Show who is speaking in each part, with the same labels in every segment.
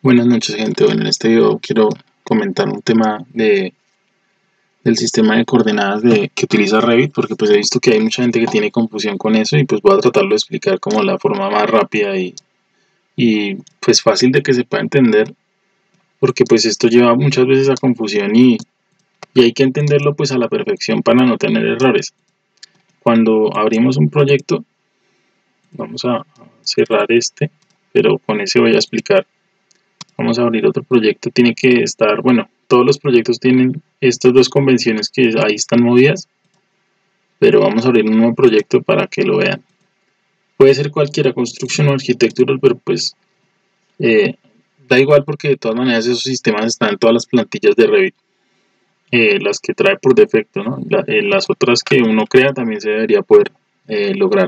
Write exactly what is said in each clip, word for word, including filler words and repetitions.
Speaker 1: Buenas noches, gente. Bueno, en este video quiero comentar un tema de, del sistema de coordenadas de, que utiliza Revit, porque pues he visto que hay mucha gente que tiene confusión con eso y pues voy a tratarlo de explicar como la forma más rápida y, y pues fácil de que se pueda entender, porque pues esto lleva muchas veces a confusión y, y hay que entenderlo pues a la perfección para no tener errores. Cuando abrimos un proyecto, vamos a cerrar este, pero con ese voy a explicar. Vamos a abrir otro proyecto, tiene que estar, bueno, todos los proyectos tienen estas dos convenciones que ahí están movidas, pero vamos a abrir un nuevo proyecto para que lo vean. Puede ser cualquiera, construcción o arquitectura, pero pues eh, da igual porque de todas maneras esos sistemas están en todas las plantillas de Revit, eh, las que trae por defecto, ¿no? La, eh, las otras que uno crea también se debería poder eh, lograr.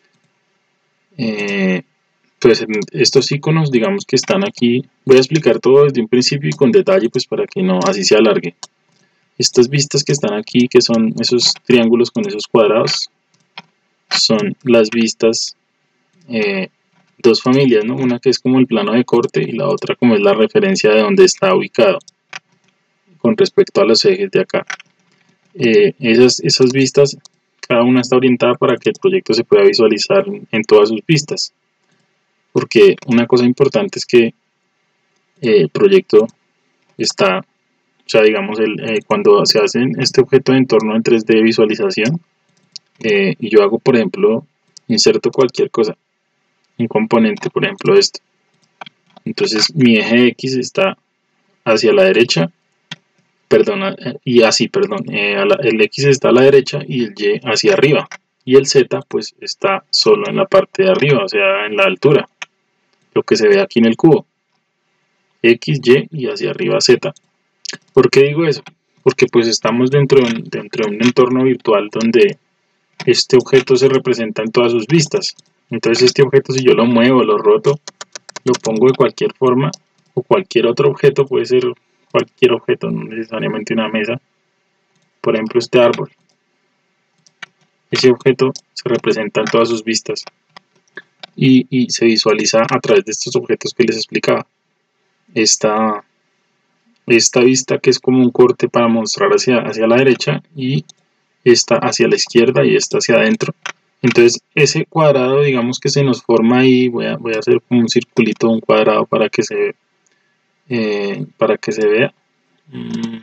Speaker 1: Eh, pues estos iconos, digamos que están aquí, voy a explicar todo desde un principio y con detalle pues para que no así se alargue. Estas vistas que están aquí, que son esos triángulos con esos cuadrados, son las vistas, eh, dos familias, ¿no? Una que es como el plano de corte y la otra como es la referencia de donde está ubicado con respecto a los ejes de acá. Eh, esas, esas vistas, cada una está orientada para que el proyecto se pueda visualizar en todas sus vistas. Porque una cosa importante es que eh, el proyecto está, o sea, digamos, el, eh, cuando se hace este objeto de entorno en tres D de visualización, eh, y yo hago, por ejemplo, inserto cualquier cosa, un componente, por ejemplo, esto. Entonces, mi eje X está hacia la derecha, perdón, y así, perdón, eh, la, el X está a la derecha y el Y hacia arriba. Y el Z, pues, está solo en la parte de arriba, o sea, en la altura, lo que se ve aquí en el cubo. X, Y y hacia arriba Z. ¿Por qué digo eso? Porque pues estamos dentro de, dentro de un entorno virtual donde este objeto se representa en todas sus vistas. Entonces este objeto, si yo lo muevo, lo roto, lo pongo de cualquier forma, o cualquier otro objeto, puede ser cualquier objeto, no necesariamente una mesa. Por ejemplo, este árbol. Ese objeto se representa en todas sus vistas y, y se visualiza a través de estos objetos que les explicaba. Esta, esta vista que es como un corte para mostrar hacia, hacia la derecha y esta hacia la izquierda y esta hacia adentro. Entonces ese cuadrado, digamos que se nos forma ahí, voy a, voy a hacer como un circulito, un cuadrado para que se, eh, para que se vea. Mm.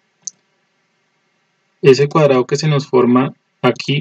Speaker 1: Ese cuadrado que se nos forma aquí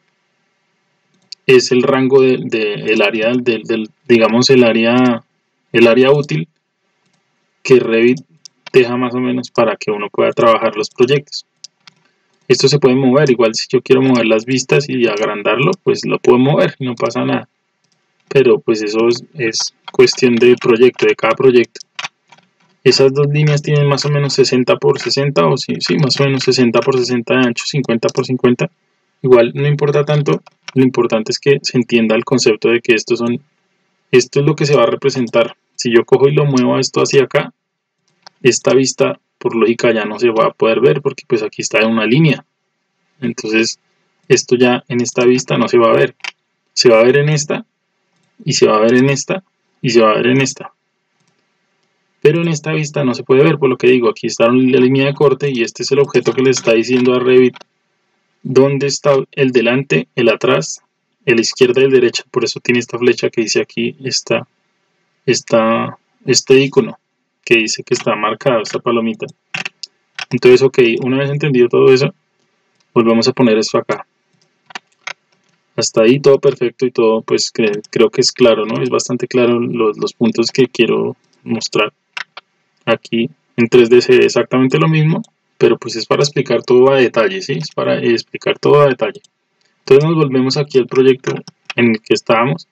Speaker 1: es el rango del de, de, área, del, del, digamos el área, el área útil que Revit deja más o menos para que uno pueda trabajar los proyectos. Esto se puede mover, igual si yo quiero mover las vistas y agrandarlo, pues lo puedo mover, no pasa nada. Pero pues eso es, es cuestión del proyecto, de cada proyecto. Esas dos líneas tienen más o menos sesenta por sesenta, o sí, sí, más o menos sesenta por sesenta de ancho, cincuenta por cincuenta. Igual no importa tanto, lo importante es que se entienda el concepto de que estos son, esto es lo que se va a representar. Si yo cojo y lo muevo esto hacia acá, esta vista por lógica ya no se va a poder ver porque pues aquí está en una línea. Entonces esto ya en esta vista no se va a ver. Se va a ver en esta, y se va a ver en esta, y se va a ver en esta. Pero en esta vista no se puede ver, por lo que digo, aquí está la línea de corte y este es el objeto que le está diciendo a Revit dónde está el delante, el atrás, el izquierda y el derecha. Por eso tiene esta flecha que dice aquí, esta, esta, este icono que dice que está marcado, esta palomita. Entonces, ok, una vez entendido todo eso, volvemos a poner esto acá. Hasta ahí todo perfecto y todo, pues cre creo que es claro, ¿no? Es bastante claro los, los puntos que quiero mostrar. Aquí en tres D se ve exactamente lo mismo, pero pues es para explicar todo a detalle, ¿sí? Es para explicar todo a detalle. Entonces nos volvemos aquí al proyecto en el que estábamos.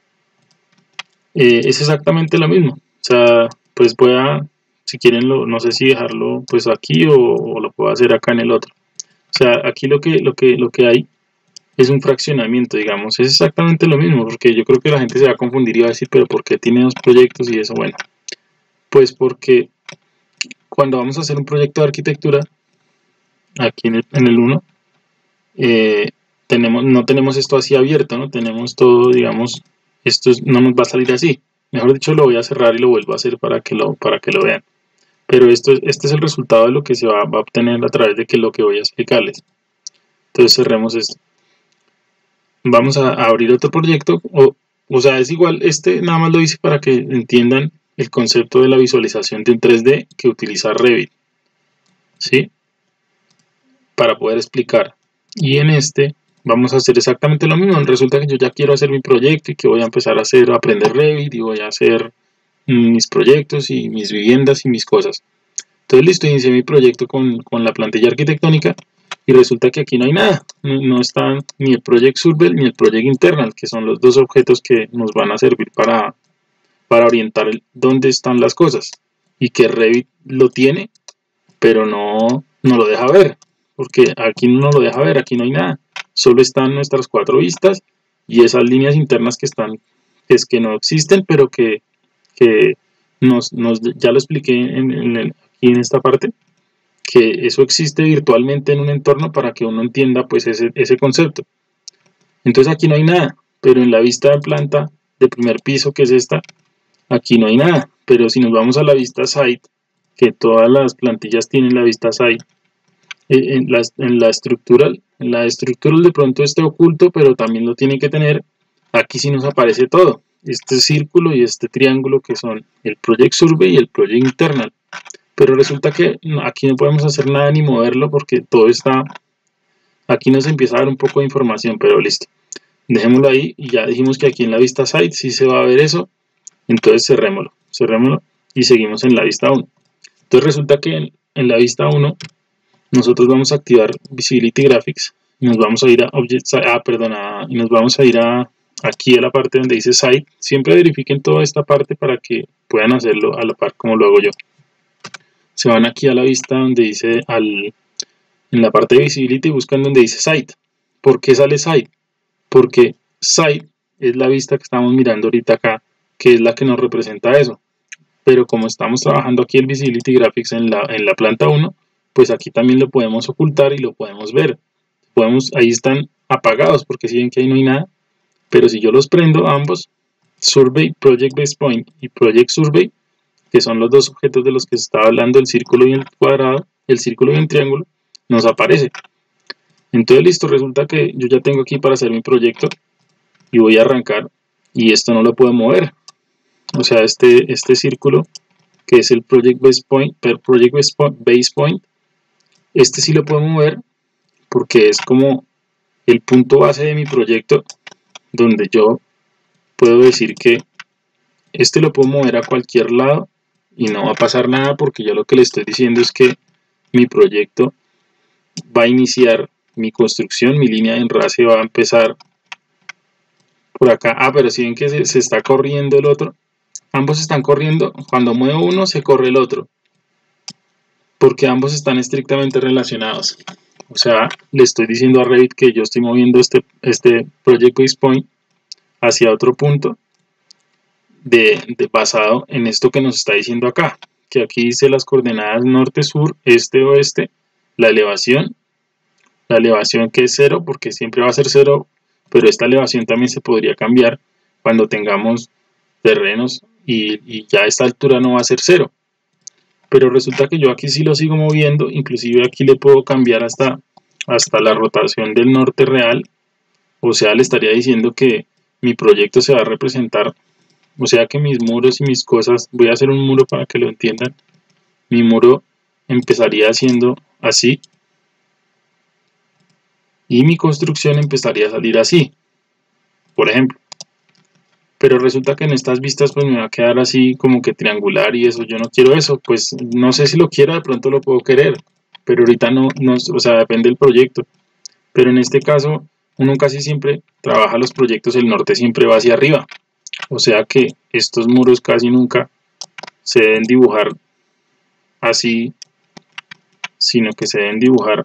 Speaker 1: Eh, es exactamente lo mismo. O sea, pues voy a, si quieren, lo, no sé si dejarlo pues aquí o, o lo puedo hacer acá en el otro. O sea, aquí lo que, lo que, lo que hay es un fraccionamiento, digamos, es exactamente lo mismo, porque yo creo que la gente se va a confundir y va a decir, pero ¿por qué tiene dos proyectos y eso? Bueno, pues porque cuando vamos a hacer un proyecto de arquitectura, aquí en el, en el uno, eh, tenemos, no tenemos esto así abierto, ¿no? Tenemos todo, digamos, esto es, no nos va a salir así. Mejor dicho, lo voy a cerrar y lo vuelvo a hacer para que lo, para que lo vean. Pero esto, este es el resultado de lo que se va, va a obtener a través de que lo que voy a explicarles. Entonces cerremos esto. Vamos a, a abrir otro proyecto. O, o sea, es igual, este nada más lo hice para que entiendan el concepto de la visualización de un tres D que utiliza Revit, ¿sí? Para poder explicar. Y en este vamos a hacer exactamente lo mismo. Resulta que yo ya quiero hacer mi proyecto y que voy a empezar a hacer, a aprender Revit y voy a hacer mis proyectos y mis viviendas y mis cosas. Entonces listo, inicié mi proyecto con, con la plantilla arquitectónica y resulta que aquí no hay nada. No, no están ni el Project Survey ni el Project Internal, que son los dos objetos que nos van a servir para, para orientar dónde están las cosas. Y que Revit lo tiene, pero no, no lo deja ver. Porque aquí no lo deja ver, aquí no hay nada. Solo están nuestras cuatro vistas y esas líneas internas que están, que es que no existen, pero que, que nos, nos, ya lo expliqué en, en el, aquí en esta parte, que eso existe virtualmente en un entorno para que uno entienda pues ese, ese concepto. Entonces aquí no hay nada, pero en la vista de planta de primer piso, que es esta, aquí no hay nada. Pero si nos vamos a la vista site, que todas las plantillas tienen la vista site, en la, en la estructural, en la estructural de pronto esté oculto, pero también lo tiene que tener. Aquí sí nos aparece todo, este círculo y este triángulo que son el Project Survey y el Project Internal. Pero resulta que aquí no podemos hacer nada ni moverlo porque todo está, aquí nos empieza a dar un poco de información, pero listo. Dejémoslo ahí y ya dijimos que aquí en la vista site sí se va a ver eso, entonces cerrémoslo, cerrémoslo y seguimos en la vista uno. Entonces resulta que en, en la vista uno nosotros vamos a activar Visibility Graphics y nos vamos a ir a Objects, ah, perdona, y nos vamos a ir a aquí a la parte donde dice Site. Siempre verifiquen toda esta parte para que puedan hacerlo a la par como lo hago yo. Se van aquí a la vista donde dice, al, en la parte de Visibility buscan donde dice Site. ¿Por qué sale Site? Porque Site es la vista que estamos mirando ahorita acá, que es la que nos representa eso. Pero como estamos trabajando aquí el Visibility Graphics en la, en la planta uno, pues aquí también lo podemos ocultar y lo podemos ver. Podemos, ahí están apagados porque si ven que ahí no hay nada, pero si yo los prendo ambos, Survey, Project Base Point y Project Survey, que son los dos objetos de los que se estaba hablando, el círculo y el cuadrado, el círculo y el triángulo, nos aparece. Entonces listo, resulta que yo ya tengo aquí para hacer mi proyecto y voy a arrancar y esto no lo puedo mover. O sea, este, este círculo que es el Project Base Point, per Project Base Point, este sí lo puedo mover porque es como el punto base de mi proyecto, donde yo puedo decir que este lo puedo mover a cualquier lado y no va a pasar nada porque yo lo que le estoy diciendo es que mi proyecto va a iniciar mi construcción, mi línea de enlace va a empezar por acá. Ah, pero si ven que se, se está corriendo el otro, ambos están corriendo, cuando muevo uno se corre el otro, porque ambos están estrictamente relacionados. O sea, le estoy diciendo a Revit que yo estoy moviendo este, este Project Base Point hacia otro punto de, de basado en esto que nos está diciendo acá, que aquí dice las coordenadas norte, sur, este, oeste, la elevación, la elevación que es cero, porque siempre va a ser cero, pero esta elevación también se podría cambiar cuando tengamos terrenos y, y ya a esta altura no va a ser cero. Pero resulta que yo aquí sí lo sigo moviendo, inclusive aquí le puedo cambiar hasta, hasta la rotación del norte real, o sea, le estaría diciendo que mi proyecto se va a representar, o sea que mis muros y mis cosas, voy a hacer un muro para que lo entiendan, mi muro empezaría haciendo así, y mi construcción empezaría a salir así, por ejemplo. Pero resulta que en estas vistas pues me va a quedar así como que triangular y eso, yo no quiero eso, pues no sé si lo quiero, de pronto lo puedo querer, pero ahorita no, no, o sea, depende del proyecto. Pero en este caso, uno casi siempre trabaja los proyectos, el norte siempre va hacia arriba, o sea que estos muros casi nunca se deben dibujar así, sino que se deben dibujar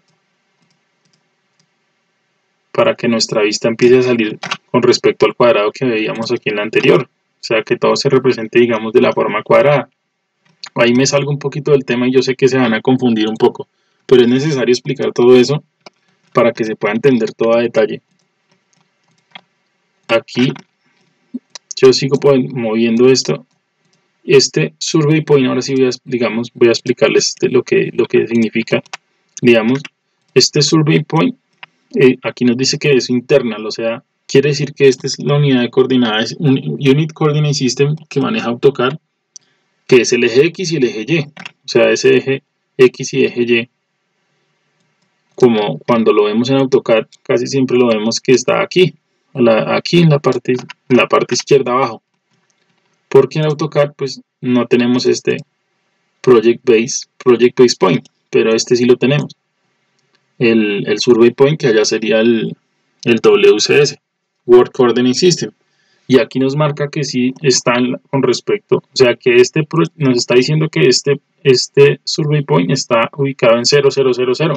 Speaker 1: para que nuestra vista empiece a salir con respecto al cuadrado que veíamos aquí en la anterior, o sea que todo se represente, digamos, de la forma cuadrada. Ahí me salgo un poquito del tema y yo sé que se van a confundir un poco, pero es necesario explicar todo eso para que se pueda entender todo a detalle. Aquí, yo sigo moviendo esto. Este survey point, ahora sí voy a, digamos, voy a explicarles este, lo, que, lo que significa. Digamos, este survey point, eh, aquí nos dice que es internal, o sea, quiere decir que esta es la unidad de coordenadas, un Unit Coordinate System que maneja AutoCAD, que es el eje X y el eje Y, o sea, ese eje X y eje Y, como cuando lo vemos en AutoCAD, casi siempre lo vemos que está aquí, la, aquí en la parte, en la parte izquierda abajo, porque en AutoCAD pues no tenemos este Project Base, Project Base Point, pero este sí lo tenemos, el, el Survey Point, que allá sería el, el W C S, World Coordinate System. Y aquí nos marca que sí están con respecto, o sea que este nos está diciendo que este, este survey point está ubicado en cero cero cero cero.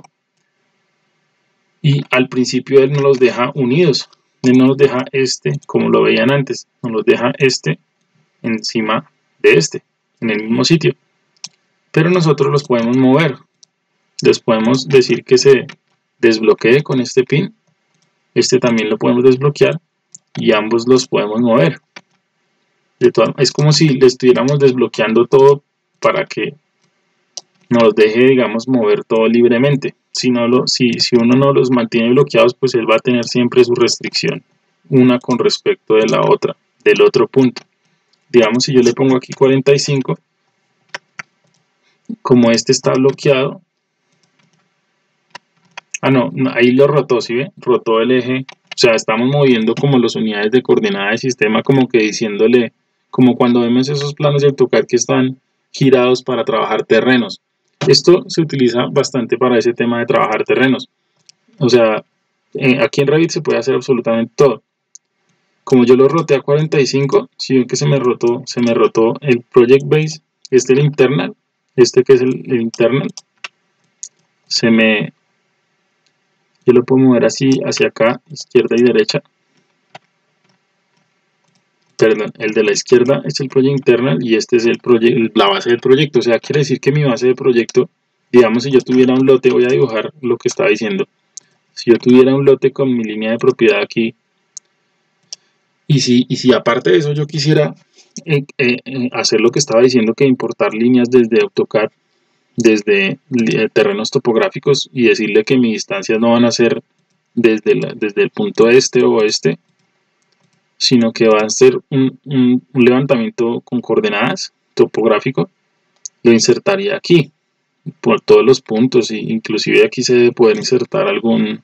Speaker 1: Y al principio él nos los deja unidos, él no nos deja este como lo veían antes, nos los deja este encima de este, en el mismo sitio. Pero nosotros los podemos mover, les podemos decir que se desbloquee con este pin, este también lo podemos desbloquear y ambos los podemos mover. De todas, es como si le estuviéramos desbloqueando todo para que nos deje, digamos, mover todo libremente. Si, no lo, si, si uno no los mantiene bloqueados, pues él va a tener siempre su restricción, una con respecto de la otra, del otro punto. Digamos, si yo le pongo aquí cuarenta y cinco, como este está bloqueado, ah no, ahí lo rotó, ¿sí ve? Rotó el eje, o sea, estamos moviendo como las unidades de coordenada del sistema, como que diciéndole, como cuando vemos esos planos de AutoCAD que están girados para trabajar terrenos. Esto se utiliza bastante para ese tema de trabajar terrenos. O sea, eh, aquí en Revit se puede hacer absolutamente todo. Como yo lo roté a cuarenta y cinco, si ven que se me rotó, se me rotó el Project Base, este es el internal, este que es el, el internal, se me, yo lo puedo mover así hacia acá, izquierda y derecha. Perdón, el de la izquierda es el Project Internal y este es el proyecto, la base del proyecto. O sea, quiere decir que mi base de proyecto, digamos, si yo tuviera un lote, voy a dibujar lo que estaba diciendo. Si yo tuviera un lote con mi línea de propiedad aquí, y si, y si aparte de eso yo quisiera eh, eh, hacer lo que estaba diciendo, que importar líneas desde AutoCAD, desde eh, terrenos topográficos, y decirle que mis distancias no van a ser desde, la, desde el punto este o oeste, sino que va a ser un, un, un levantamiento con coordenadas topográfico, lo insertaría aquí por todos los puntos, e inclusive aquí se debe poder insertar algún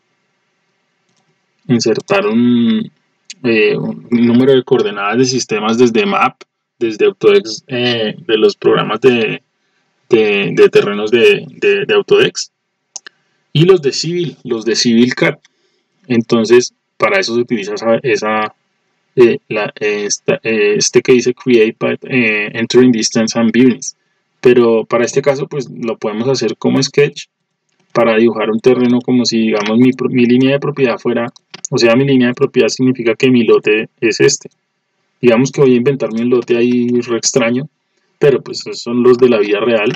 Speaker 1: insertar un, eh, un número de coordenadas de sistemas desde map, desde Autodex, eh, de los programas de, de, de terrenos de, de, de Autodex, y los de Civil, los de Civil C A D. Entonces para eso se utiliza esa, esa Eh, la, esta, eh, este que dice create by eh, entering distance and bearings, pero para este caso pues lo podemos hacer como sketch para dibujar un terreno, como si digamos mi, mi línea de propiedad fuera, o sea, mi línea de propiedad significa que mi lote es este. Digamos que voy a inventarme un lote ahí re extraño, pero pues esos son los de la vida real,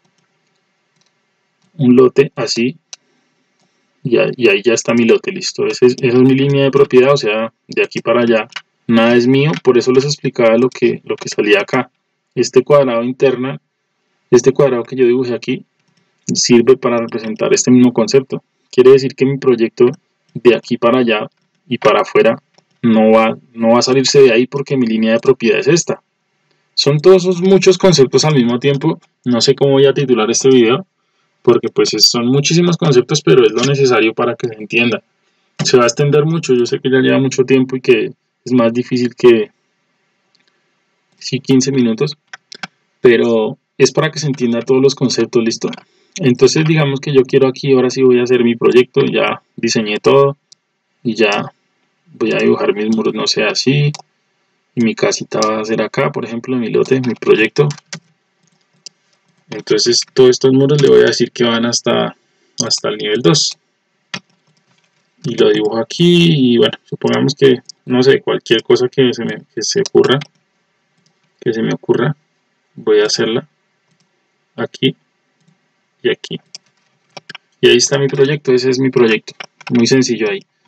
Speaker 1: un lote así, y, y ahí ya está mi lote, listo. Ese es, esa es mi línea de propiedad, o sea, de aquí para allá nada es mío, por eso les explicaba lo que, lo que salía acá. Este cuadrado interno, este cuadrado que yo dibujé aquí, sirve para representar este mismo concepto. Quiere decir que mi proyecto de aquí para allá y para afuera no va, no va a salirse de ahí porque mi línea de propiedad es esta. Son todos esos muchos conceptos al mismo tiempo. No sé cómo voy a titular este video, porque pues son muchísimos conceptos, pero es lo necesario para que se entienda. Se va a extender mucho, yo sé que ya lleva mucho tiempo y que es más difícil que sí, quince minutos, pero es para que se entienda todos los conceptos, ¿listo? Entonces digamos que yo quiero aquí, ahora sí voy a hacer mi proyecto, ya diseñé todo y ya voy a dibujar mis muros, no sé, así, y mi casita va a ser acá, por ejemplo, mi lote, mi proyecto. Entonces todos estos muros le voy a decir que van hasta, hasta el nivel dos. Y lo dibujo aquí y bueno, supongamos que, no sé, cualquier cosa que se me que se ocurra, que se me ocurra, voy a hacerla aquí y aquí. Y ahí está mi proyecto, ese es mi proyecto, muy sencillo ahí.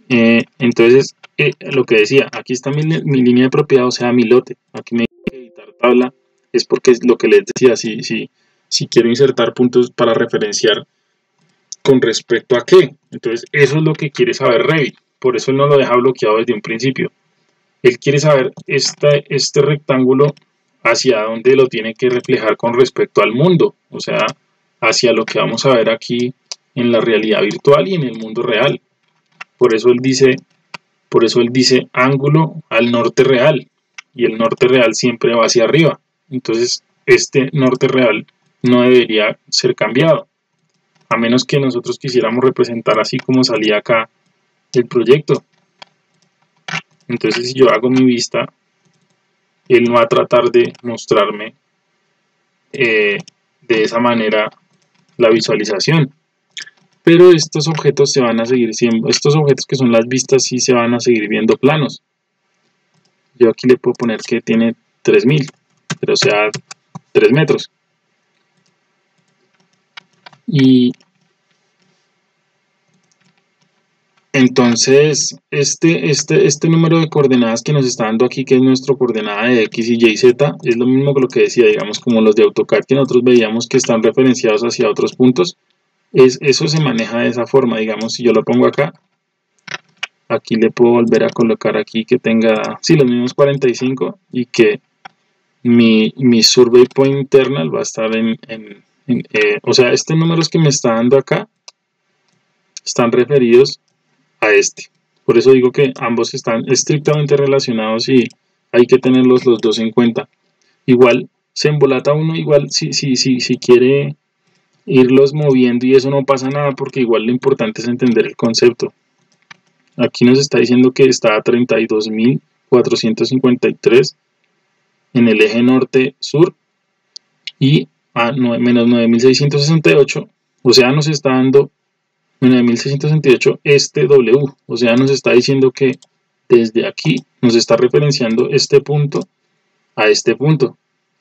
Speaker 1: Eh, entonces, eh, lo que decía, aquí está mi, mi línea de propiedad, o sea, mi lote. Aquí me dice que editar tabla, es porque es lo que les decía, si, si, si quiero insertar puntos para referenciar con respecto a qué. Entonces, eso es lo que quiere saber Revit. Por eso él no lo deja bloqueado desde un principio. Él quiere saber este, este rectángulo hacia dónde lo tiene que reflejar con respecto al mundo, o sea, hacia lo que vamos a ver aquí en la realidad virtual y en el mundo real. Por eso él dice, por eso él dice ángulo al norte real, y el norte real siempre va hacia arriba. Entonces, este norte real no debería ser cambiado, a menos que nosotros quisiéramos representar así como salía acá el proyecto. Entonces, si yo hago mi vista, él no va a tratar de mostrarme eh, de esa manera la visualización. Pero estos objetos se van a seguir siendo, estos objetos que son las vistas sí se van a seguir viendo planos. Yo aquí le puedo poner que tiene tres mil, pero o sea tres metros. Y entonces este, este, este número de coordenadas que nos está dando aquí, que es nuestro coordenada de X, Y y Z, es lo mismo que lo que decía, digamos, como los de AutoCAD que nosotros veíamos que están referenciados hacia otros puntos. Es, eso se maneja de esa forma, digamos, si yo lo pongo acá, aquí le puedo volver a colocar aquí que tenga, sí, los mismos cuarenta y cinco y que mi, mi survey point internal va a estar en, en, en eh, o sea, estos números que me está dando acá están referidos a este. Por eso digo que ambos están estrictamente relacionados y hay que tenerlos los dos en cuenta. Igual se embolata uno, igual si, si, si, si quiere irlos moviendo y eso no pasa nada porque igual lo importante es entender el concepto. Aquí nos está diciendo que está a treinta y dos mil cuatrocientos cincuenta y tres en el eje norte-sur y a menos nueve mil seiscientos sesenta y ocho, o sea, nos está dando nueve mil seiscientos sesenta y ocho este W, o sea, nos está diciendo que desde aquí nos está referenciando este punto a este punto.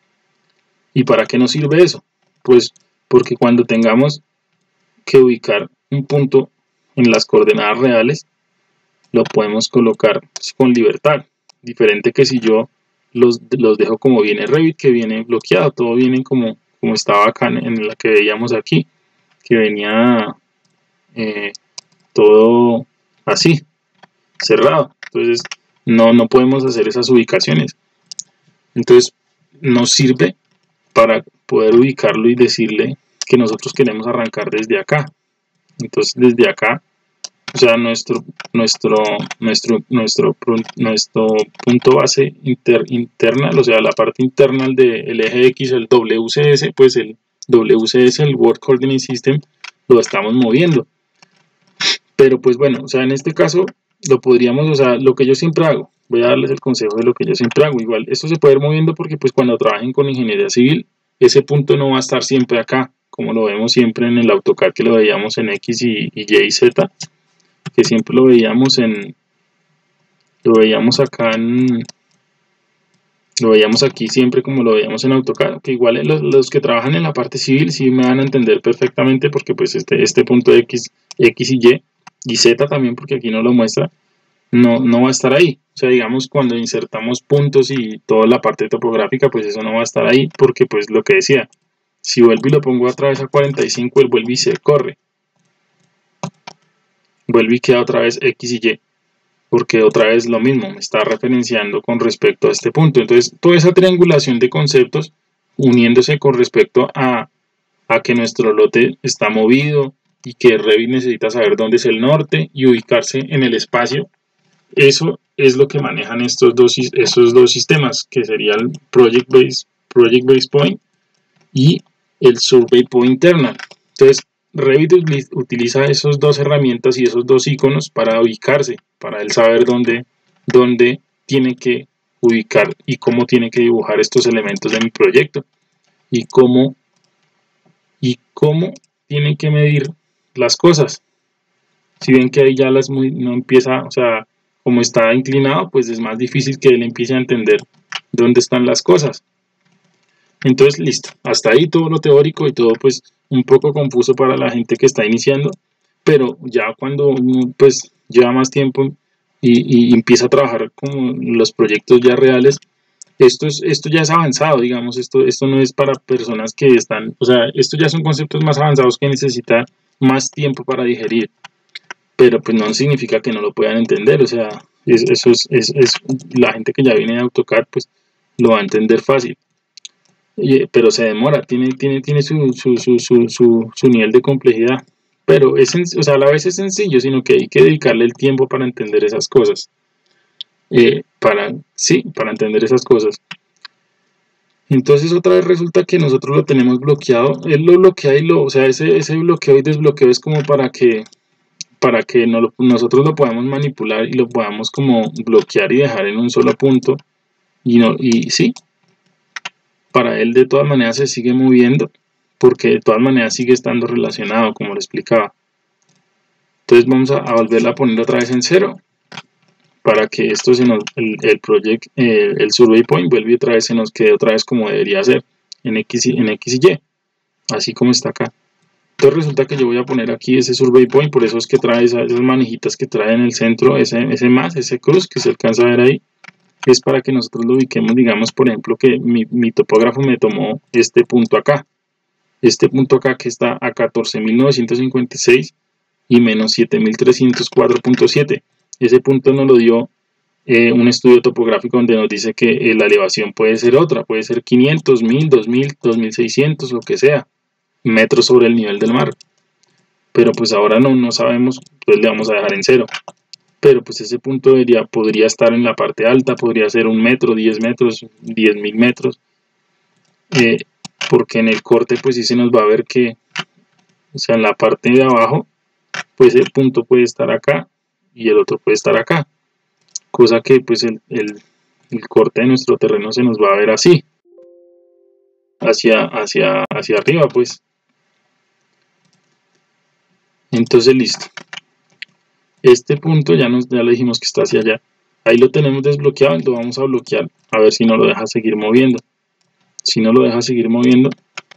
Speaker 1: ¿Y para qué nos sirve eso? Pues porque cuando tengamos que ubicar un punto en las coordenadas reales, lo podemos colocar con libertad, diferente que si yo los, los dejo como viene Revit, que viene bloqueado, todo viene como, como estaba acá en la que veíamos aquí, que venía eh, todo así, cerrado. Entonces no, no podemos hacer esas ubicaciones. Entonces nos sirve para poder ubicarlo y decirle que nosotros queremos arrancar desde acá. Entonces desde acá, o sea, nuestro, nuestro, nuestro, nuestro, nuestro punto base inter, internal, o sea, la parte internal del eje X, el W C S, pues el W C S, el World Coordinate System, lo estamos moviendo. Pero pues bueno, o sea, en este caso lo podríamos, o sea, lo que yo siempre hago, voy a darles el consejo de lo que yo siempre hago. Igual, esto se puede ir moviendo porque pues cuando trabajen con ingeniería civil, ese punto no va a estar siempre acá, como lo vemos siempre en el AutoCAD, que lo veíamos en X y, y Y y Z, que siempre lo veíamos en, lo veíamos acá en, lo veíamos aquí siempre como lo veíamos en AutoCAD, que igual los, los que trabajan en la parte civil sí me van a entender perfectamente porque pues este, este punto X, X y Y, y Z también porque aquí no lo muestra, no, no va a estar ahí. O sea, digamos cuando insertamos puntos y toda la parte topográfica, pues eso no va a estar ahí porque pues lo que decía, si vuelvo y lo pongo otra vez a cuarenta y cinco, él vuelve y se corre. Vuelve y queda otra vez X y Y, porque otra vez lo mismo, me está referenciando con respecto a este punto. Entonces, toda esa triangulación de conceptos, uniéndose con respecto a, a que nuestro lote está movido y que Revit necesita saber dónde es el norte y ubicarse en el espacio, eso es lo que manejan estos dos, estos dos sistemas, que sería el Project Base, Project Base Point y el Survey Point Internal. Entonces, Revit utiliza esas dos herramientas y esos dos iconos para ubicarse, para él saber dónde, dónde tiene que ubicar y cómo tiene que dibujar estos elementos de mi proyecto y cómo, y cómo tiene que medir las cosas. Si ven que ahí ya las muy, no empieza, o sea, como está inclinado, pues es más difícil que él empiece a entender dónde están las cosas. Entonces, listo, hasta ahí todo lo teórico y todo pues un poco confuso para la gente que está iniciando, pero ya cuando pues lleva más tiempo y, y empieza a trabajar con los proyectos ya reales, esto, es, esto ya es avanzado, digamos, esto, esto no es para personas que están, o sea, esto ya son conceptos más avanzados que necesitan más tiempo para digerir, pero pues no significa que no lo puedan entender, o sea, es, eso es, es, es, la gente que ya viene de AutoCAD, pues lo va a entender fácil, y, pero se demora, tiene, tiene, tiene su, su, su, su, su, su nivel de complejidad, pero es, o sea, a la vez es sencillo, sino que hay que dedicarle el tiempo para entender esas cosas, eh, para, sí, para entender esas cosas. Entonces otra vez resulta que nosotros lo tenemos bloqueado, él lo bloquea y lo, o sea, ese, ese bloqueo y desbloqueo es como para que, para que no lo, nosotros lo podamos manipular y lo podamos como bloquear y dejar en un solo punto, y, no, y sí, para él de todas maneras se sigue moviendo, porque de todas maneras sigue estando relacionado, como lo explicaba. Entonces vamos a, a volverla a poner otra vez en cero, para que esto se nos, el, el project, eh, el survey point vuelve otra vez, se nos quede otra vez como debería ser, en X, y, en X y Y, así como está acá. Entonces resulta que yo voy a poner aquí ese survey point, por eso es que trae esas, esas manejitas que trae en el centro, ese, ese más, ese cruz que se alcanza a ver ahí, es para que nosotros lo ubiquemos, digamos, por ejemplo, que mi, mi topógrafo me tomó este punto acá, este punto acá que está a catorce mil novecientos cincuenta y seis y menos siete mil trescientos cuatro punto siete. Ese punto nos lo dio eh, un estudio topográfico donde nos dice que eh, la elevación puede ser otra, puede ser quinientos, mil, dos mil, dos mil seiscientos, lo que sea, metros sobre el nivel del mar. Pero pues ahora no, no sabemos, pues le vamos a dejar en cero. Pero pues ese punto debería, podría estar en la parte alta, podría ser un metro, diez metros, diez mil metros. Eh, porque en el corte pues sí se nos va a ver que, o sea, en la parte de abajo, pues el punto puede estar acá y el otro puede estar acá. Cosa que pues el, el, el corte de nuestro terreno se nos va a ver así, hacia, hacia, hacia arriba pues. Entonces listo. Este punto ya, nos, ya le dijimos que está hacia allá. Ahí lo tenemos desbloqueado, lo vamos a bloquear, a ver si no lo deja seguir moviendo. Si no lo deja seguir moviendo.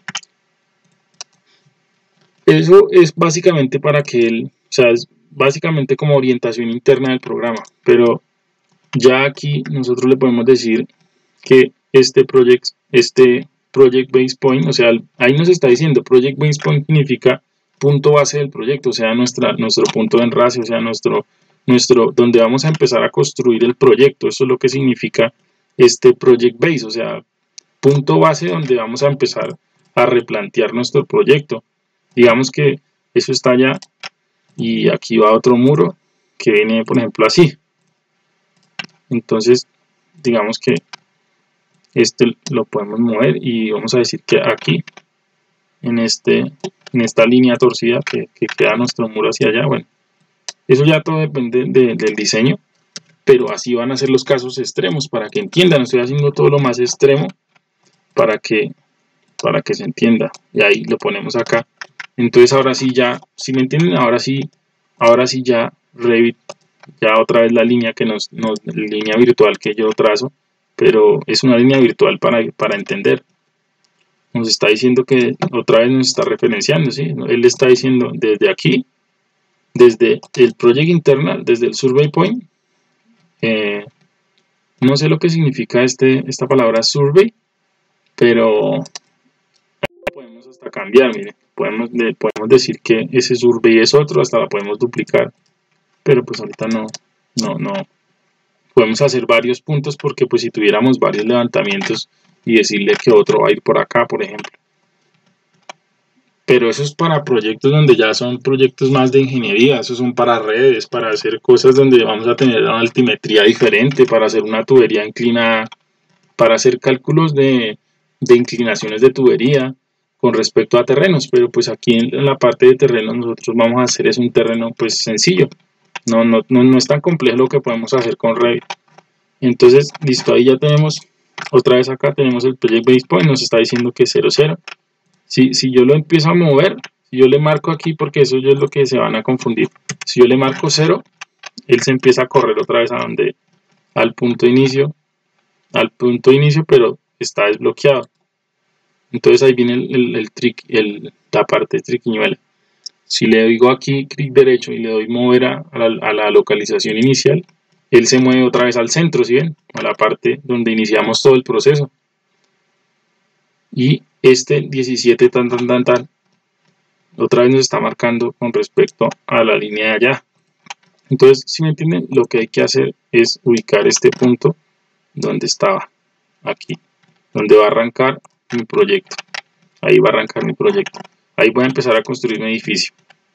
Speaker 1: Eso es básicamente para que él, o sea, es básicamente como orientación interna del programa, pero ya aquí nosotros le podemos decir que este project, este project base point, o sea, ahí nos está diciendo project base point significa punto base del proyecto, o sea, nuestra, nuestro punto de enlace, o sea, nuestro, nuestro, donde vamos a empezar a construir el proyecto. Eso es lo que significa este project base, o sea, punto base donde vamos a empezar a replantear nuestro proyecto. Digamos que eso está allá y aquí va otro muro que viene, por ejemplo, así. Entonces, digamos que este lo podemos mover y vamos a decir que aquí, en, este, en esta línea torcida que, que queda nuestro muro hacia allá, bueno, eso ya todo depende de, del diseño, pero así van a ser los casos extremos, para que entiendan. Estoy haciendo todo lo más extremo para que, para que se entienda, y ahí lo ponemos acá. Entonces ahora sí ya, si me entienden, ahora sí, ahora sí ya Revit, ya otra vez la línea que nos, nos línea virtual que yo trazo, pero es una línea virtual para, para entender. Nos está diciendo que otra vez nos está referenciando, ¿sí? Él está diciendo desde aquí, desde el project internal, desde el survey point, eh, no sé lo que significa este, esta palabra survey, pero podemos hasta cambiar, miren, podemos, de, podemos decir que ese survey es otro, hasta la podemos duplicar, pero pues ahorita no, no, no, podemos hacer varios puntos, porque pues si tuviéramos varios levantamientos y decirle que otro va a ir por acá, por ejemplo. Pero eso es para proyectos donde ya son proyectos más de ingeniería, esos son para redes, para hacer cosas donde vamos a tener una altimetría diferente, para hacer una tubería inclinada, para hacer cálculos de, de inclinaciones de tubería con respecto a terrenos. Pero pues aquí en la parte de terrenos nosotros vamos a hacer es un terreno pues sencillo, no, no, no, no es tan complejo lo que podemos hacer con Revit. Entonces listo, ahí ya tenemos, otra vez acá tenemos el project base point, nos está diciendo que es cero cero. Si, si yo lo empiezo a mover, si yo le marco aquí, porque eso es lo que se van a confundir, si yo le marco cero, él se empieza a correr otra vez a donde, al punto de inicio, al punto de inicio, pero está desbloqueado. Entonces ahí viene el, el, el trick, el, la parte triquiñuela. Si le digo aquí clic derecho y le doy mover a, a, la, a la localización inicial, él se mueve otra vez al centro, ¿sí ven? A la parte donde iniciamos todo el proceso. Y este diecisiete tan tan tan tan otra vez nos está marcando con respecto a la línea de allá. Entonces, si me entienden, lo que hay que hacer es ubicar este punto donde estaba, aquí, donde va a arrancar mi proyecto. Ahí va a arrancar mi proyecto. Ahí voy a empezar a construir mi edificio.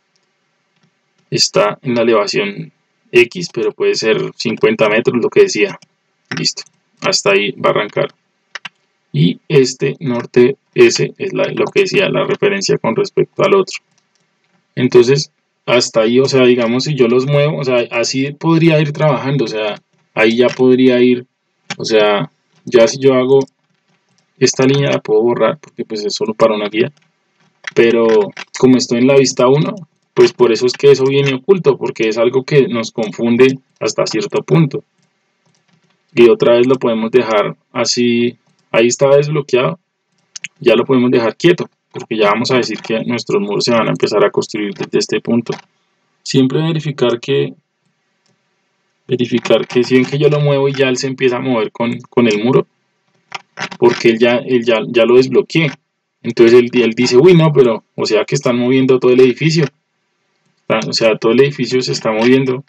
Speaker 1: Está en la elevación X, pero puede ser cincuenta metros, lo que decía. Listo. Hasta ahí va a arrancar. Y este norte S es la, lo que decía, la referencia con respecto al otro. Entonces, hasta ahí, o sea, digamos, si yo los muevo, o sea, así podría ir trabajando, o sea, ahí ya podría ir, o sea, ya si yo hago esta línea la puedo borrar porque pues es solo para una guía, pero como estoy en la vista uno, pues por eso es que eso viene oculto, porque es algo que nos confunde hasta cierto punto. Y otra vez lo podemos dejar así, ahí estaba desbloqueado, ya lo podemos dejar quieto, porque ya vamos a decir que nuestros muros se van a empezar a construir desde este punto. Siempre verificar que verificar que si ven que yo lo muevo y ya él se empieza a mover con, con el muro, porque él ya, él ya, ya lo desbloqueé. Entonces él, él dice, uy no, pero o sea que están moviendo todo el edificio. O sea, todo el edificio se está moviendo.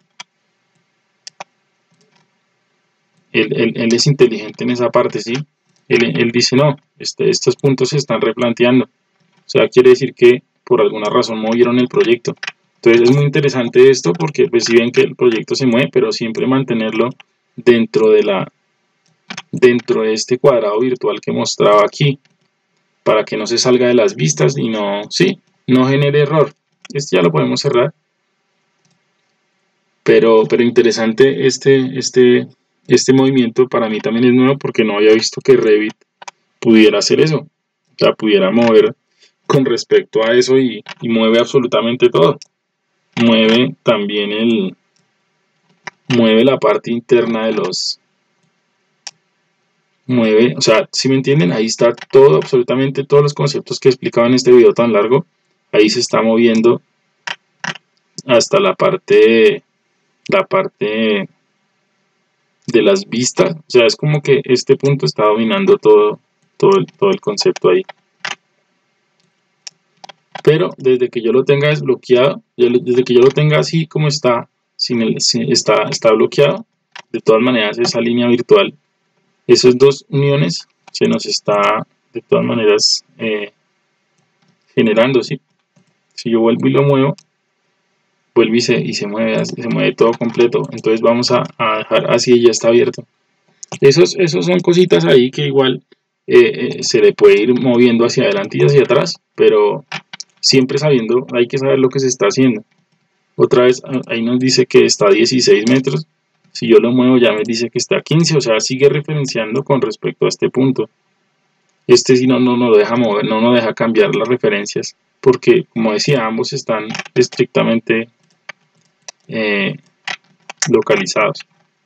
Speaker 1: Él, él, él es inteligente en esa parte, ¿sí? Él, él dice, no, este, estos puntos se están replanteando. O sea, quiere decir que por alguna razón movieron el proyecto. Entonces es muy interesante esto porque pues si ven que el proyecto se mueve, pero siempre mantenerlo dentro de la dentro de este cuadrado virtual que mostraba aquí, para que no se salga de las vistas y no, sí, no genere error. Este ya lo podemos cerrar. Pero, pero interesante este, este, este movimiento para mí también es nuevo porque no había visto que Revit pudiera hacer eso. O sea, pudiera mover con respecto a eso y, y mueve absolutamente todo. Mueve también el... Mueve la parte interna de los... Mueve, o sea, si me entienden, ahí está todo, absolutamente todos los conceptos que explicaba en este video tan largo. Ahí se está moviendo hasta la parte... La parte... de las vistas, o sea, es como que este punto está dominando todo, todo, el, todo el concepto ahí. Pero desde que yo lo tenga desbloqueado, desde que yo lo tenga así como está, sin el, sin, está, está bloqueado, de todas maneras esa línea virtual, esas dos uniones se nos está de todas maneras eh, generando, ¿sí? Si yo vuelvo y lo muevo, vuelve y se, y se mueve, se mueve todo completo, entonces vamos a, a dejar así y ya está abierto. Esos, esos son cositas ahí que igual eh, eh, se le puede ir moviendo hacia adelante y hacia atrás, pero siempre sabiendo, hay que saber lo que se está haciendo. Otra vez ahí nos dice que está a dieciséis metros, si yo lo muevo ya me dice que está a quince, o sea, sigue referenciando con respecto a este punto. Este sí no, no nos deja mover, no nos deja cambiar las referencias, porque como decía, ambos están estrictamente eh, localizados.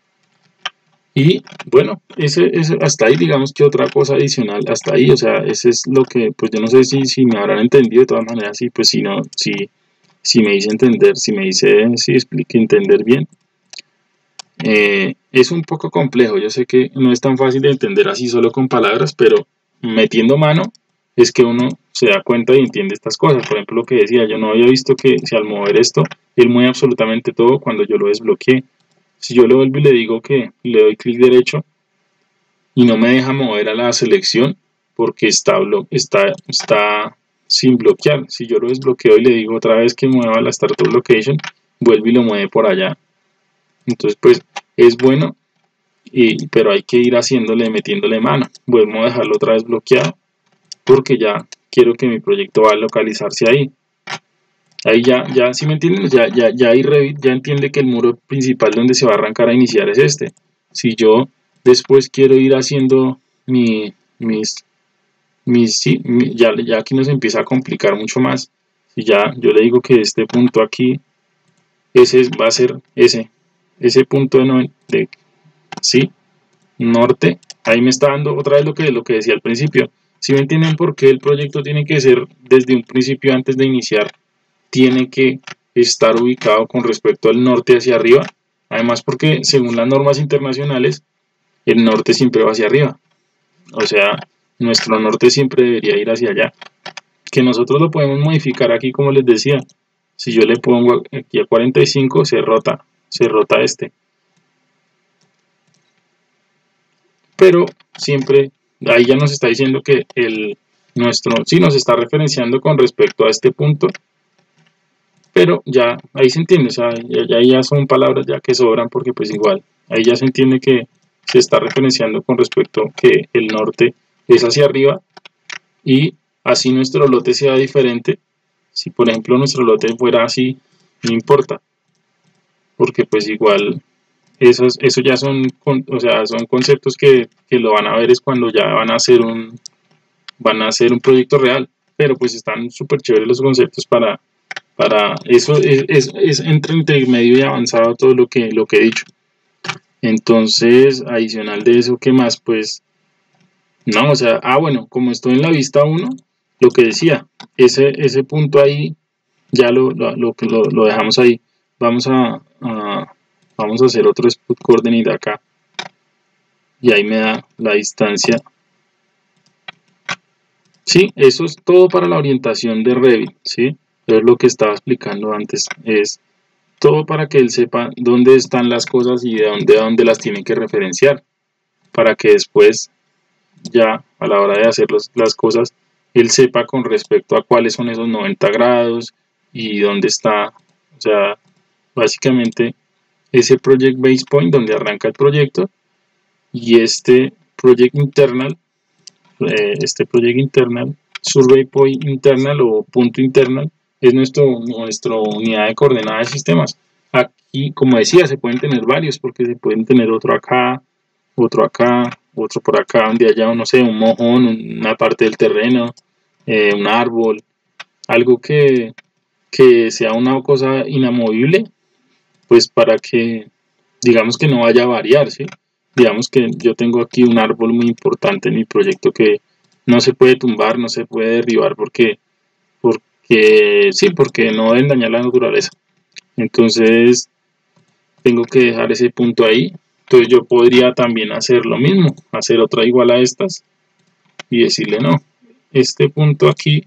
Speaker 1: Y bueno, ese, ese, hasta ahí digamos que otra cosa adicional, hasta ahí, o sea, ese es lo que, pues yo no sé si, si me habrán entendido de todas maneras, sí, pues si no, si, si me hice entender, si me hice, si expliqué entender bien. Eh, es un poco complejo, yo sé que no es tan fácil de entender así solo con palabras, pero metiendo mano es que uno se da cuenta y entiende estas cosas. Por ejemplo, lo que decía, yo no había visto que si al mover esto, él mueve absolutamente todo cuando yo lo desbloqueé. Si yo le vuelvo y le digo que le doy clic derecho y no me deja mover a la selección porque está, está, está sin bloquear. Si yo lo desbloqueo y le digo otra vez que mueva la Startup Location, vuelve y lo mueve por allá. Entonces pues es bueno, y, pero hay que ir haciéndole, metiéndole mano. Vuelvo a dejarlo otra vez bloqueado porque ya quiero que mi proyecto va a localizarse ahí. Ahí ya, ya, si me entienden, ya, ya, ya ahí Revit ya entiende que el muro principal donde se va a arrancar a iniciar es este. Si yo después quiero ir haciendo mi, mis, mis sí, mi, ya, ya aquí nos empieza a complicar mucho más. Si ya yo le digo que este punto aquí, ese va a ser ese, ese punto de, no, de sí, norte, ahí me está dando otra vez lo que, lo que decía al principio. Si me entienden por qué el proyecto tiene que ser desde un principio antes de iniciar tiene que estar ubicado con respecto al norte hacia arriba. Además, porque según las normas internacionales, el norte siempre va hacia arriba. O sea, nuestro norte siempre debería ir hacia allá. Que nosotros lo podemos modificar aquí, como les decía. Si yo le pongo aquí a cuarenta y cinco, se rota, se rota este. Pero siempre, ahí ya nos está diciendo que el nuestro, sí nos está referenciando con respecto a este punto. Pero ya, ahí se entiende, o sea, ya, ya son palabras ya que sobran porque pues igual, ahí ya se entiende que se está referenciando con respecto que el norte es hacia arriba y así nuestro lote sea diferente. Si por ejemplo nuestro lote fuera así, no importa, porque pues igual esos, eso ya son, o sea, son conceptos que, que lo van a ver es cuando ya van a hacer un, van a hacer un proyecto real, pero pues están súper chéveres los conceptos para, para eso, es, es, es entre intermedio y avanzado todo lo que, lo que he dicho. Entonces, adicional de eso, ¿qué más? Pues, no, o sea, ah, bueno, como estoy en la vista uno, lo que decía, ese, ese punto ahí, ya lo, lo, lo, lo, lo dejamos ahí. Vamos a, a, vamos a hacer otro spot coordinate acá. Y ahí me da la distancia. Sí, eso es todo para la orientación de Revit, ¿sí? Es lo que estaba explicando antes, es todo para que él sepa dónde están las cosas y de dónde, a dónde las tiene que referenciar, para que después, ya a la hora de hacer los, las cosas, él sepa con respecto a cuáles son esos noventa grados y dónde está, o sea, básicamente ese Project Base Point donde arranca el proyecto y este Project Internal, eh, este Project Internal, Survey Point Internal o punto internal, es nuestro, nuestra unidad de coordenadas de sistemas. Aquí, como decía, se pueden tener varios porque se pueden tener otro acá, otro acá, otro por acá, donde haya, no sé, un mojón, una parte del terreno, eh, un árbol, algo que, que sea una cosa inamovible, pues para que, digamos que no vaya a variar, ¿sí? Digamos que yo tengo aquí un árbol muy importante en mi proyecto que no se puede tumbar, no se puede derribar porque, porque sí, porque no deben dañar la naturaleza. Entonces tengo que dejar ese punto ahí. Entonces yo podría también hacer lo mismo, hacer otra igual a estas y decirle no, este punto aquí,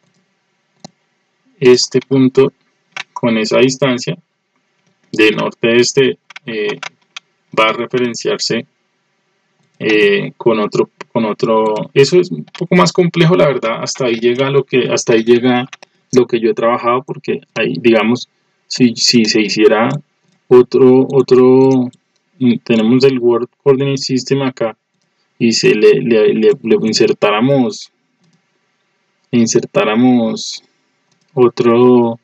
Speaker 1: este punto con esa distancia de norte a este eh, va a referenciarse eh, con otro, con otro, eso es un poco más complejo la verdad, hasta ahí llega lo que, hasta ahí llega lo que yo he trabajado porque ahí digamos, si, si se hiciera otro, otro, tenemos el World Coordinate System acá y se le, le, le, le insertáramos, insertáramos otro,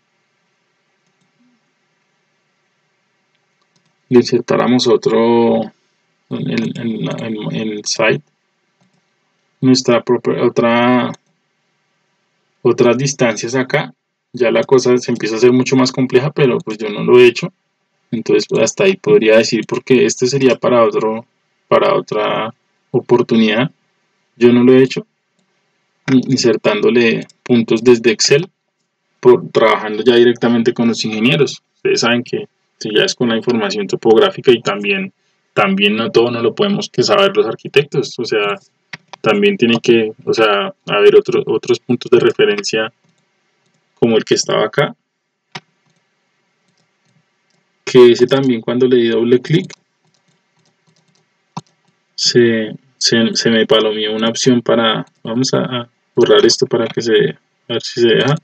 Speaker 1: le insertáramos otro en el, en, en, en el site, nuestra propia, otra, otras distancias acá, ya la cosa se empieza a hacer mucho más compleja, pero pues yo no lo he hecho, entonces pues hasta ahí podría decir, porque este sería para otro, para otra oportunidad, yo no lo he hecho, insertándole puntos desde Excel, por, trabajando ya directamente con los ingenieros. Ustedes saben que ya es con la información topográfica y también, también no todo no lo podemos que saber los arquitectos, o sea, también tiene que, o sea, haber otro, otros puntos de referencia como el que estaba acá, que ese también cuando le di doble clic se, se, se me palomeó una opción para, vamos a, a borrar esto para que se, a ver si se deja.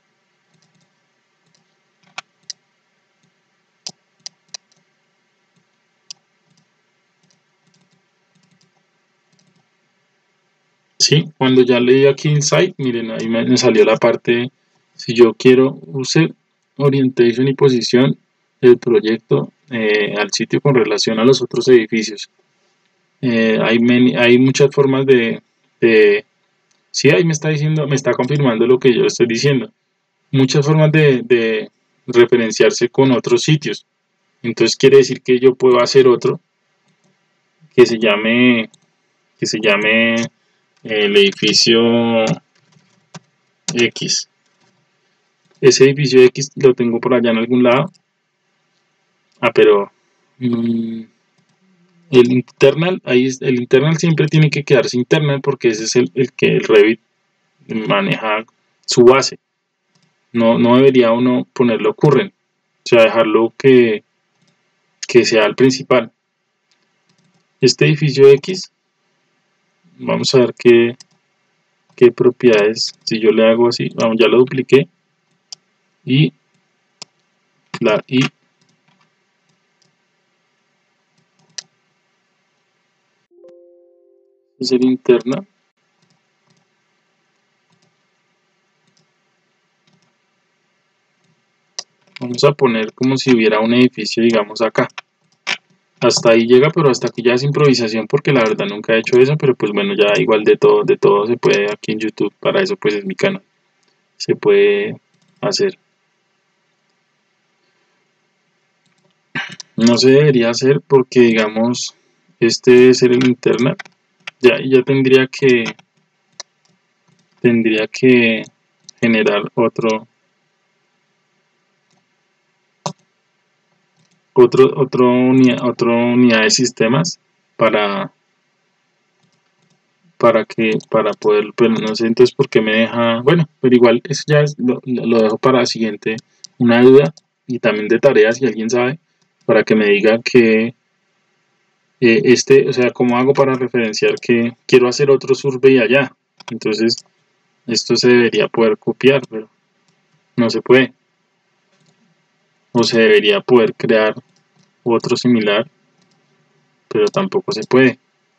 Speaker 1: Sí, cuando ya leí aquí Insight, miren, ahí me, me salió la parte, si yo quiero usar orientation y posición del proyecto eh, al sitio con relación a los otros edificios. Eh, hay, many, hay muchas formas de, de, sí, ahí me está diciendo, me está confirmando lo que yo estoy diciendo. Muchas formas de, de referenciarse con otros sitios. Entonces quiere decir que yo puedo hacer otro que se llame, que se llame el edificio X. ese edificio X lo tengo por allá en algún lado. Ah, pero mmm, el internal, ahí es, el internal siempre tiene que quedarse internal porque ese es el, el que el Revit maneja su base. No, no debería uno ponerlo current, o sea, dejarlo que, que sea el principal. Este edificio X, vamos a ver qué, qué propiedades, si yo le hago así, vamos, ya lo dupliqué, y la y es el interna. Vamos a poner como si hubiera un edificio, digamos, acá. Hasta ahí llega, pero hasta aquí ya es improvisación porque la verdad nunca he hecho eso, pero pues bueno, ya igual de todo, de todo se puede aquí en YouTube, para eso pues es mi canal, se puede hacer. No se debería hacer porque digamos, este debe ser el internet, ya, ya tendría que, tendría que generar otro, otro, otro unidad, otra unidad de sistemas para para que para poder, pero no sé entonces por qué me deja, bueno, pero igual eso ya es, lo, lo dejo para la siguiente, una duda y también de tareas si alguien sabe, para que me diga que eh, este, o sea, cómo hago para referenciar que quiero hacer otro survey allá, entonces esto se debería poder copiar, pero no se puede, o se debería poder crear otro similar, pero tampoco se puede.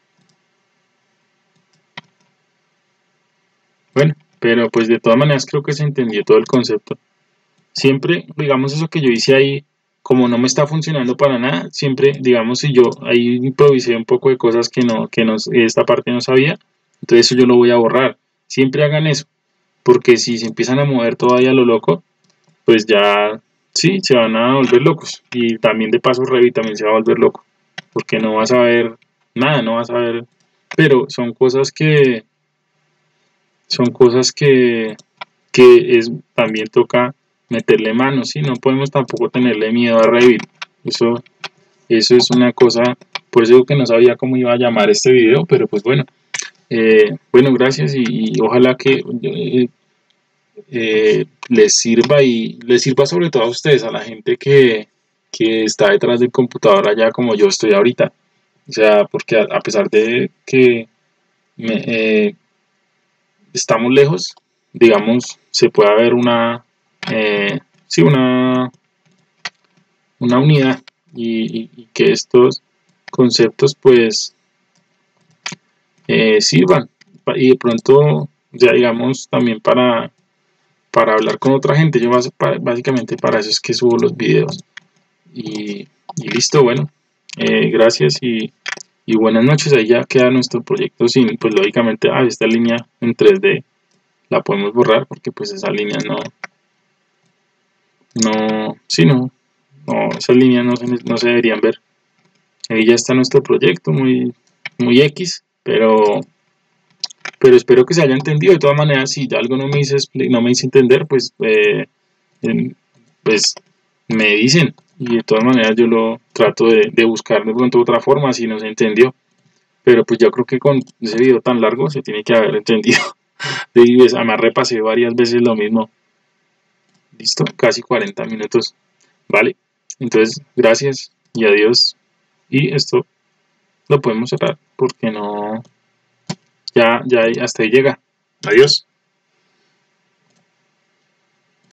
Speaker 1: Bueno, pero pues de todas maneras creo que se entendió todo el concepto. Siempre, digamos, eso que yo hice ahí, como no me está funcionando para nada, siempre, digamos, si yo ahí improvisé un poco de cosas que no, que no, esta parte no sabía, entonces eso yo lo voy a borrar. Siempre hagan eso, porque si se empiezan a mover todavía a lo loco, pues ya, sí, se van a volver locos. Y también de paso Revit también se va a volver loco, porque no vas a ver nada, no vas a ver, pero son cosas que, son cosas que, que es, también toca meterle mano, ¿sí? No podemos tampoco tenerle miedo a Revit. Eso, eso es una cosa, por eso que no sabía cómo iba a llamar este video, pero pues bueno. Eh, bueno, gracias y, y ojalá que eh, eh, les sirva y les sirva sobre todo a ustedes, a la gente que, que está detrás del computador allá como yo estoy ahorita. O sea, porque a, a pesar de que me, eh, estamos lejos, digamos, se puede ver una, eh, sí, una, una unidad y, y, y que estos conceptos pues eh, sirvan y de pronto ya digamos también para, para hablar con otra gente. Yo básicamente para eso es que subo los videos y, y listo, bueno, eh, gracias y, y buenas noches. Ahí ya queda nuestro proyecto sin, pues lógicamente, ah, esta línea en tres D la podemos borrar porque pues esa línea no, no, sí, no, no, esas líneas no se, no se deberían ver. Ahí ya está nuestro proyecto, muy, muy X, pero, pero espero que se haya entendido. De todas maneras, si algo no me hice, no me hice entender, pues, eh, pues me dicen. Y de todas maneras yo lo trato de, de buscar de pronto otra forma si no se entendió. Pero pues yo creo que con ese video tan largo se tiene que haber entendido. Y además repasé varias veces lo mismo. Listo, casi cuarenta minutos. Vale, entonces gracias y adiós. Y esto lo podemos cerrar porque no, ya, ya hasta ahí llega. Adiós.